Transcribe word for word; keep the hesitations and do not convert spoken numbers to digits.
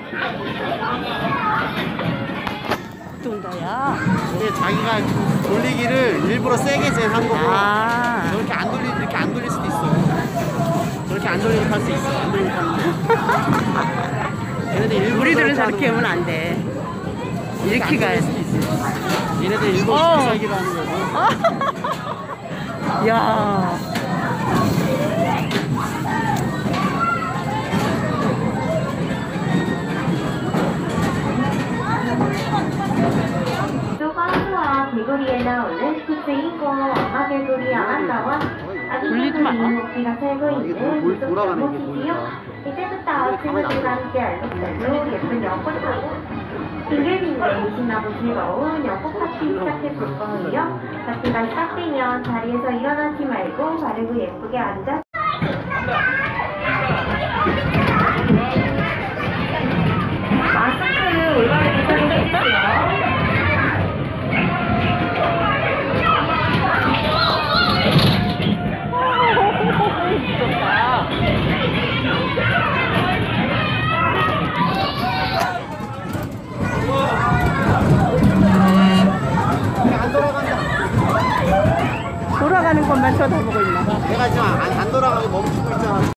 돈다야. 이게 자기가 돌리기를 일부러 세게 제일 한 거고. 아. 저렇게 안 돌리 이렇게 안 돌릴 수도 있어. 저렇게 안 돌리고 탈 수 있어. 안 돌리고 타는 거. 얘네들 일부러 우리들은 저렇게 저렇게 하면 안 돼. 이렇게 가야 돼. 얘네들 일부러 어. 비싸기로 하는 거고. 야. 개구리에 나오는 주인공 엄마 개구리 아만다와 아기 개구리 모피가 살고 있는 무속 연못이지요. 이제부터 친구들과 함께 알록달록 예쁜 연꽃 타고 빙글빙글 신나고 즐거운 연꽃 파티 시작해 볼 거예요. 파티가 시작되면 자리에서 일어나지 말고 바르고 예쁘게 앉아 마스크를 올바르게 착용해주세요. 돌아가는 것만 쳐다보고 있나 봐. 내가 지금 안, 안 돌아가고 멈추고 있잖아.